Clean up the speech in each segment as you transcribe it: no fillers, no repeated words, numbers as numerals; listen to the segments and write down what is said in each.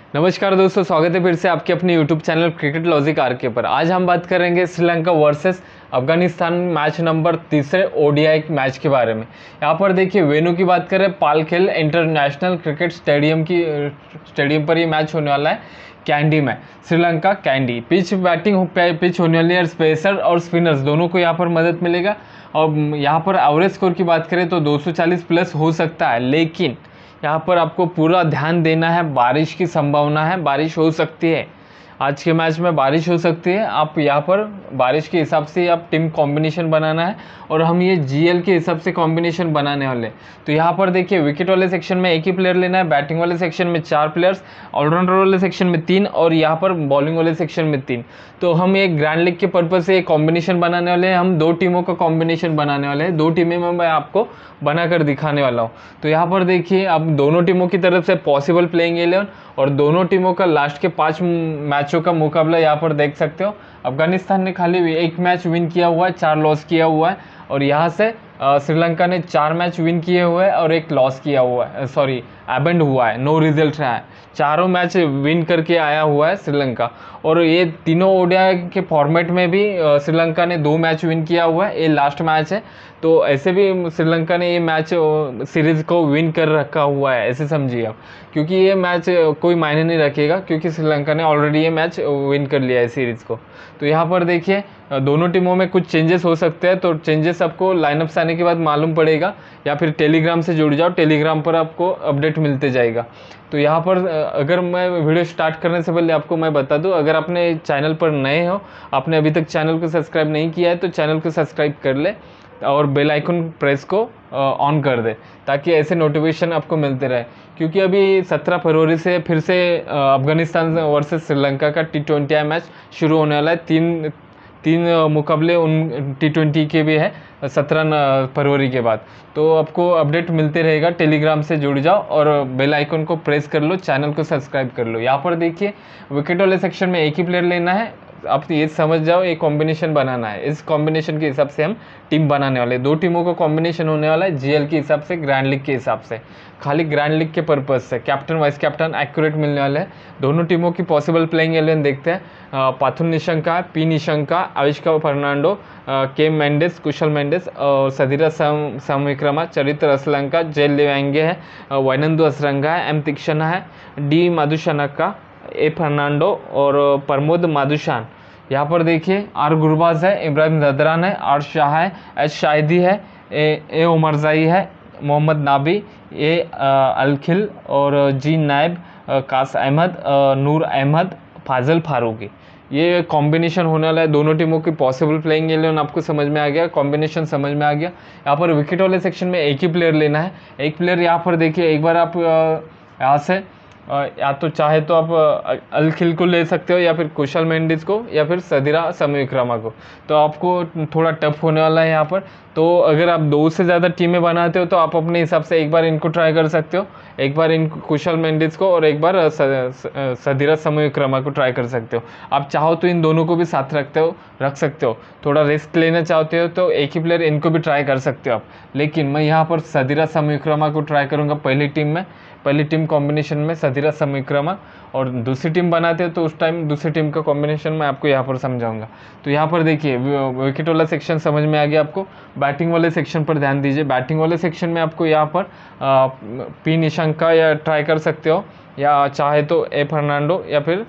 नमस्कार दोस्तों, स्वागत है फिर से आपके अपने YouTube channel cricket logic RK पर। आज हम बात करेंगे Sri Lanka versus Afghanistan match number तीसरे ओडीआई मैच के बारे में। यहाँ पर देखिए वेन्यू की बात करें, पालखेल इंटरनेशनल क्रिकेट स्टेडियम पर ये मैच होने वाला है। कैंडी में श्रीलंका कैंडी पिच होने वाली है। स्पेसर और स्पिनर्स दोनों को यहाँ पर मदद मिलेगा। और यहाँ पर एवरेज स्कोर की बात करें तो 240 प्लस हो सकता है, लेकिन यहाँ पर आपको पूरा ध्यान देना है। बारिश की संभावना है, बारिश हो सकती है। आज के मैच में बारिश हो सकती है। आप यहाँ पर बारिश के हिसाब से आप टीम कॉम्बिनेशन बनाना है, और हम ये जीएल के हिसाब से कॉम्बिनेशन बनाने वाले। तो यहाँ पर देखिए विकेट वाले सेक्शन में एक ही प्लेयर लेना है, बैटिंग वाले सेक्शन में 4 प्लेयर्स, ऑलराउंडर वाले सेक्शन में 3 और यहाँ पर बॉलिंग वाले सेक्शन में 3। तो हम एक ग्रैंड लीग के पर्पज से एक कॉम्बिनेशन बनाने वाले हैं। हम 2 टीमों का कॉम्बिनेशन बनाने वाले हैं। 2 टीमें में मैं आपको बनाकर दिखाने वाला हूँ। तो यहाँ पर देखिए अब दोनों टीमों की तरफ से पॉसिबल प्लेइंग 11 और दोनों टीमों का लास्ट के 5 मैचों का मुकाबला यहाँ पर देख सकते हो। अफगानिस्तान ने खाली 1 मैच विन किया हुआ है, 4 लॉस किया हुआ है। और यहाँ से श्रीलंका ने 4 मैच विन किए हुए हैं और 1 लॉस किया हुआ है, एबेंड हुआ है, नो रिजल्ट रहा है। चारों मैच विन करके आया हुआ है श्रीलंका। और ये तीनों ओडीआई के फॉर्मेट में भी श्रीलंका ने 2 मैच विन किया हुआ है। ये लास्ट मैच है, तो ऐसे भी श्रीलंका ने ये मैच सीरीज़ को विन कर रखा हुआ है, ऐसे समझिए आप। क्योंकि ये मैच कोई मायने नहीं रखेगा, क्योंकि श्रीलंका ने ऑलरेडी ये मैच विन कर लिया है सीरीज़ को। तो यहाँ पर देखिए दोनों टीमों में कुछ चेंजेस हो सकते हैं। तो चेंजेस आपको लाइनअप से आने के बाद मालूम पड़ेगा, या फिर टेलीग्राम से जुड़ जाओ, टेलीग्राम पर आपको अपडेट मिलते जाएगा। तो यहाँ पर अगर मैं वीडियो स्टार्ट करने से पहले आपको मैं बता दूं, अगर आपने चैनल पर नए हो, आपने अभी तक चैनल को सब्सक्राइब नहीं किया है, तो चैनल को सब्सक्राइब कर ले और बेल आइकन प्रेस को ऑन कर दे, ताकि ऐसे नोटिफिकेशन आपको मिलते रहे। क्योंकि अभी 17 फरवरी से फिर से अफगानिस्तान वर्सेस श्रीलंका का T20 मैच शुरू होने वाला है। तीन मुकाबले उन T20 के भी है 17 फरवरी के बाद। तो आपको अपडेट मिलते रहेगा। टेलीग्राम से जुड़ जाओ और बेल आइकन को प्रेस कर लो, चैनल को सब्सक्राइब कर लो। यहाँ पर देखिए विकेट वाले सेक्शन में एक ही प्लेयर लेना है। आप ये समझ जाओ, एक कॉम्बिनेशन बनाना है। इस कॉम्बिनेशन के हिसाब से हम टीम बनाने वाले। 2 टीमों का कॉम्बिनेशन होने वाला है जीएल के हिसाब से, ग्रैंड लीग के हिसाब से, खाली ग्रैंड लीग के पर्पज से। कैप्टन वाइस कैप्टन एक्यूरेट मिलने वाले हैं। दोनों टीमों की पॉसिबल प्लेइंग 11 देखते हैं। पाथुन निशंका, पी निशंका, आविष्का फर्नांडो, के मेंडेस, कुशल मेंडेस और सदीरा समविक्रमा, चरित्र असलंका, जेल लिवेंगे है, वैनंदु असरंगा है, एम तीक्षणा है, डी माधुशनका, ए फर्नांडो और प्रमोद माधुशान। यहाँ पर देखिए आर गुरबाज है, इब्राहिम जदरान है, आर शाह है, एच शाहिदी है, ए उमरजाई है, मोहम्मद नाबी, ए अलखिल और जी नायब, कास अहमद, नूर अहमद, फाजल फारूकी। ये कॉम्बिनेशन होने वाला है। दोनों टीमों की पॉसिबल प्लेइंग 11 आपको समझ में आ गया, कॉम्बिनेशन समझ में आ गया। यहाँ पर विकेट वाले सेक्शन में एक ही प्लेयर लेना है। एक प्लेयर यहाँ पर देखिए, एक बार आप यहाँ से या तो चाहे तो आप अलखिल को ले सकते हो, या फिर कुशल मेंडिस को, या फिर सदीरा समविक्रमा को। तो आपको थोड़ा टफ होने वाला है यहाँ पर। तो अगर आप 2 से ज़्यादा टीमें बनाते हो तो आप अपने हिसाब से एक बार इनको ट्राई कर सकते हो, एक बार इन कुशल मेंडिस को और एक बार सदीरा समविक्रमा को ट्राई कर सकते हो। आप चाहो तो इन दोनों को भी साथ रख सकते हो। थोड़ा रिस्क लेना चाहते हो तो एक ही प्लेयर इनको भी ट्राई कर सकते हो आप। लेकिन मैं यहाँ पर सदीरा समविक्रमा को ट्राई करूँगा पहली टीम कॉम्बिनेशन में, सदीरा समविक्रमा। और दूसरी टीम बनाते हो तो उस टाइम दूसरी टीम का कॉम्बिनेशन मैं आपको यहाँ पर समझाऊंगा। तो यहाँ पर देखिए विकेट वाला सेक्शन समझ में आ गया आपको। बैटिंग वाले सेक्शन पर ध्यान दीजिए। बैटिंग वाले सेक्शन में आपको यहाँ पर पी निशंका या ट्राई कर सकते हो, या चाहे तो ए फर्नांडो या फिर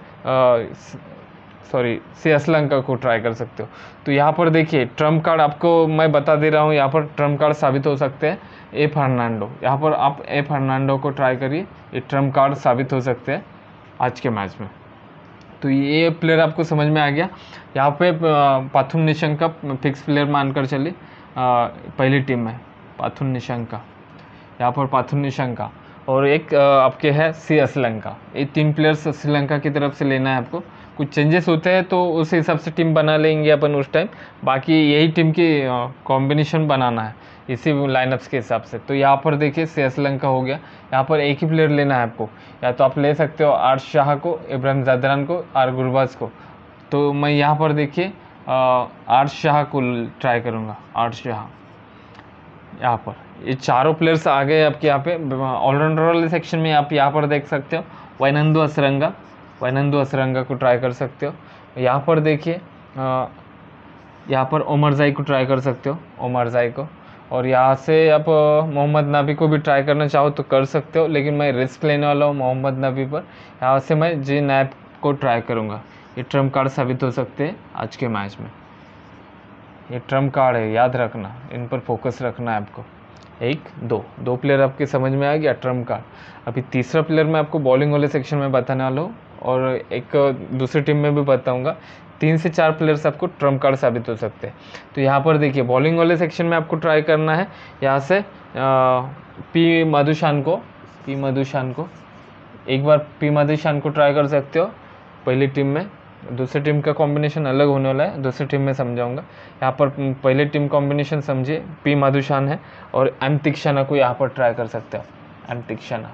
सी असलंका को ट्राई कर सकते हो। तो यहाँ पर देखिए ट्रम्प कार्ड आपको मैं बता दे रहा हूँ, यहाँ पर ट्रम्प कार्ड साबित हो सकते हैं ए फर्नांडो। यहाँ पर आप ए फर्नांडो को ट्राई करिए, ये ट्रम्प कार्ड साबित हो सकते हैं आज के मैच में। तो ये प्लेयर आपको समझ में आ गया। यहाँ पे पाथुन निशंका फिक्स प्लेयर मानकर चलिए पहली टीम में, पाथुन निशंका, यहाँ पर पाथुन निशंका और एक आपके है सी असलंका। ये 3 प्लेयर्स श्रीलंका की तरफ से लेना है आपको। कुछ चेंजेस होते हैं तो उस हिसाब से टीम बना लेंगे अपन उस टाइम। बाकी यही टीम की कॉम्बिनेशन बनाना है इसी लाइनअप्स के हिसाब से। तो यहाँ पर देखिए सी असलंका हो गया। यहाँ पर एक ही प्लेयर लेना है आपको, या तो आप ले सकते हो आर शाह को, इब्राहिम जदरान को, आर गुरबाज को। तो मैं यहाँ पर देखिए आर शाह को ट्राई करूँगा। आर शाह यहाँ पर ये चारों प्लेयर्स आ गए आपके यहाँ पे। ऑलराउंडर वाले सेक्शन में आप यहाँ पर देख सकते हो वैनंदु असरंगा को ट्राई कर सकते हो। यहाँ पर देखिए यहाँ पर ओमरजाई को ट्राई कर सकते हो, ओमरजाई को। और यहाँ से आप मोहम्मद नबी को भी ट्राई करना चाहो तो कर सकते हो, लेकिन मैं रिस्क लेने वाला हूँ मोहम्मद नबी पर। यहाँ से मैं जी नैब को ट्राई करूँगा। ये ट्रम्प कार्ड साबित हो सकते हैं आज के मैच में। ये ट्रम्प कार्ड है, याद रखना, इन पर फोकस रखना है आपको। 1-2 प्लेयर आपके समझ में आ गया, ट्रम्प कार्ड। अभी तीसरा प्लेयर मैं आपको बॉलिंग वाले सेक्शन में बताने वाला हूँ और एक दूसरी टीम में भी बताऊँगा। 3 से 4 प्लेयर्स आपको ट्रम्प कार्ड साबित हो सकते हैं। तो यहाँ पर देखिए बॉलिंग वाले सेक्शन में आपको ट्राई करना है। यहाँ से पी मधुशान को एक बार पी मधुशान को ट्राई कर सकते हो पहली टीम में। दूसरी टीम का कॉम्बिनेशन अलग होने वाला है, दूसरी टीम में समझाऊंगा। यहाँ पर पहले टीम कॉम्बिनेशन समझिए, पी मधुशान है और एम तीक्षणा को यहाँ पर ट्राई कर सकते हो। एम तीक्षणा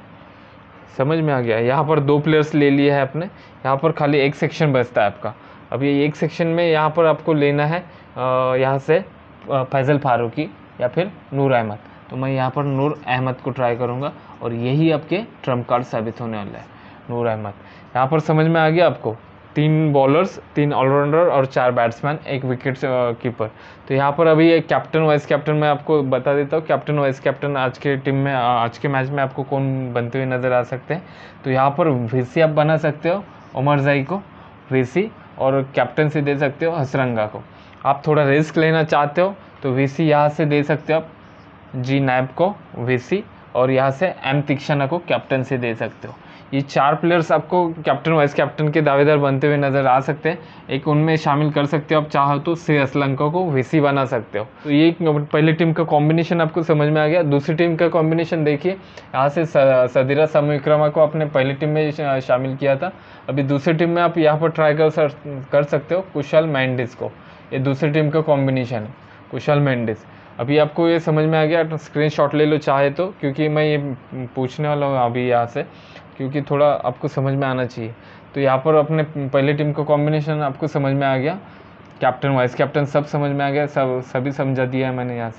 समझ में आ गया। यहाँ पर 2 प्लेयर्स ले लिए हैं आपने। यहाँ पर खाली एक सेक्शन बचता है आपका। अब ये एक सेक्शन में यहाँ पर आपको लेना है यहाँ से फैज़ल फारूकी या फिर नूर अहमद। तो मैं यहाँ पर नूर अहमद को ट्राई करूँगा और यही आपके ट्रम्प कार्ड साबित होने वाला है, नूर अहमद। यहाँ पर समझ में आ गया आपको। 3 बॉलर्स, 3 ऑलराउंडर और 4 बैट्समैन, 1 विकेट कीपर। तो यहाँ पर अभी एक कैप्टन वाइस कैप्टन मैं आपको बता देता हूँ। कैप्टन वाइस कैप्टन आज के टीम में, आज के मैच में आपको कौन बनते हुए नज़र आ सकते हैं। तो यहाँ पर वीसी आप बना सकते हो, ओमरजाई को वीसी, और कैप्टन से दे सकते हो हसरंगा को। आप थोड़ा रिस्क लेना चाहते हो तो वीसी यहाँ से दे सकते हो आप जी नैब को वीसी, और यहाँ से एम तीक्षणा को कैप्टन से दे सकते हो। ये 4 प्लेयर्स आपको कैप्टन वाइस कैप्टन के दावेदार बनते हुए नज़र आ सकते हैं। एक उनमें शामिल कर सकते हो आप चाहो तो श्रीलंका को वीसी बना सकते हो। तो ये पहली टीम का कॉम्बिनेशन आपको समझ में आ गया। दूसरी टीम का कॉम्बिनेशन देखिए, यहाँ से सदीरा समविक्रमा को आपने पहली टीम में शामिल किया था। अभी दूसरी टीम में आप यहाँ पर ट्राई कर सकते हो कुशल मेंडिस को। ये दूसरी टीम का कॉम्बिनेशन है, कुशल मेंडिस। अभी आपको ये समझ में आ गया, तो स्क्रीनशॉट ले लो चाहे तो, क्योंकि मैं ये पूछने वाला हूँ अभी यहाँ से, क्योंकि थोड़ा आपको समझ में आना चाहिए। तो यहाँ पर अपने पहले टीम का कॉम्बिनेशन आपको समझ में आ गया, कैप्टन वाइस कैप्टन सब समझ में आ गया, सभी समझा दिया है मैंने यहाँ से।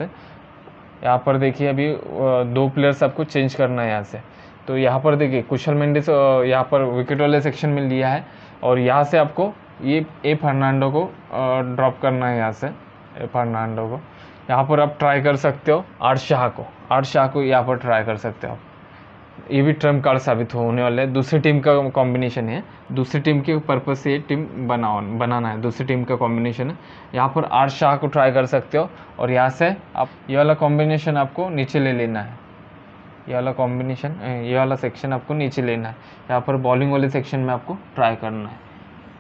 यहाँ पर देखिए अभी 2 प्लेयर्स आपको चेंज करना है यहाँ से। तो यहाँ पर देखिए कुशल मेंडिस यहाँ पर विकेट वाले सेक्शन में लिया है, और यहाँ से आपको ये ए फर्नांडो को ड्रॉप करना है। यहाँ से ए फर्नांडो को यहाँ पर आप ट्राई कर सकते हो। आर शाह को यहाँ पर ट्राई कर सकते हो आप। ये भी ट्रम्प कार्ड साबित होने वाला है। दूसरी टीम का कॉम्बिनेशन है, दूसरी टीम के पर्पज़ से ये टीम बनाना है, दूसरी टीम का कॉम्बिनेशन है। यहाँ पर आर शाह को ट्राई कर सकते हो, और यहाँ से आप ये वाला कॉम्बिनेशन आपको नीचे ले लेना है। ये वाला कॉम्बिनेशन, ये वाला सेक्शन आपको नीचे लेना है। यहाँ पर बॉलिंग वाले सेक्शन में आपको ट्राई करना है।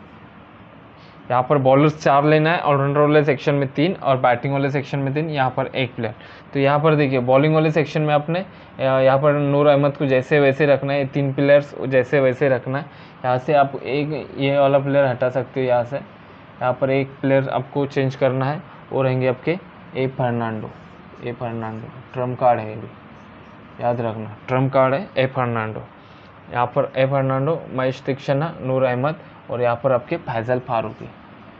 यहाँ पर बॉलर्स 4 लेना है, ऑलराउंडर वाले सेक्शन में 3 और बैटिंग वाले सेक्शन में 3, यहाँ पर 1 प्लेयर। तो यहाँ पर देखिए बॉलिंग वाले सेक्शन में आपने यहाँ पर नूर अहमद को जैसे वैसे रखना है, 3 प्लेयर्स जैसे वैसे रखना है। यहाँ से आप एक ये वाला प्लेयर हटा सकते हो। यहाँ पर 1 प्लेयर आपको चेंज करना है, वो रहेंगे आपके ए फर्नांडो। ट्रम्प कार्ड है, ये भी याद रखना, ट्रम्प कार्ड है ए फर्नांडो। यहाँ पर ए फर्नांडो, महेश तीक्षणा, नूर अहमद, और यहाँ पर आपके फैज़ल फारूकी।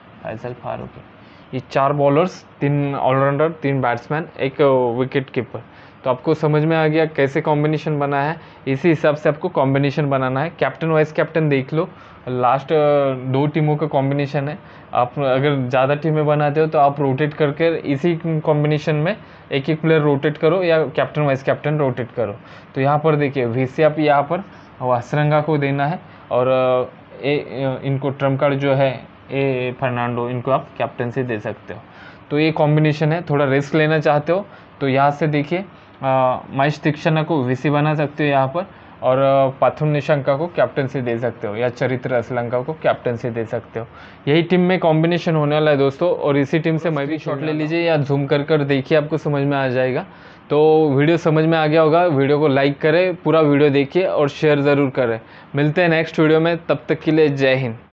ये 4 bowlers, 3 all rounder, 3 batsman, 1 wicket keeper. तो आपको समझ में आ गया कैसे कॉम्बिनेशन बना है। इसी हिसाब से आपको कॉम्बिनेशन बनाना है। कैप्टन वाइस कैप्टन देख लो, लास्ट 2 टीमों का कॉम्बिनेशन है। आप अगर ज़्यादा टीमें बनाते हो तो आप रोटेट करके इसी कॉम्बिनेशन में एक प्लेयर रोटेट करो, या कैप्टन वाइस कैप्टन रोटेट करो। तो यहाँ पर देखिए वीसी आप यहाँ पर हसरंगा को देना है, और इनको ट्रम्प कार्ड जो है ए फर्नांडो, इनको आप कैप्टन से दे सकते हो। तो ये कॉम्बिनेशन है। थोड़ा रिस्क लेना चाहते हो तो यहाँ से देखिए महेश तीक्षणा को वीसी बना सकते हो यहाँ पर, और पाथुम निशंका को कैप्टन से दे सकते हो, या चरित्र असलंका को कैप्टन से दे सकते हो। यही टीम में कॉम्बिनेशन होने वाला है दोस्तों, और इसी टीम से मैं भी शॉट ले लीजिए या जूम कर देखिए, आपको समझ में आ जाएगा। तो वीडियो समझ में आ गया होगा। वीडियो को लाइक करें, पूरा वीडियो देखिए और शेयर ज़रूर करें। मिलते हैं नेक्स्ट वीडियो में, तब तक के लिए जय हिंद।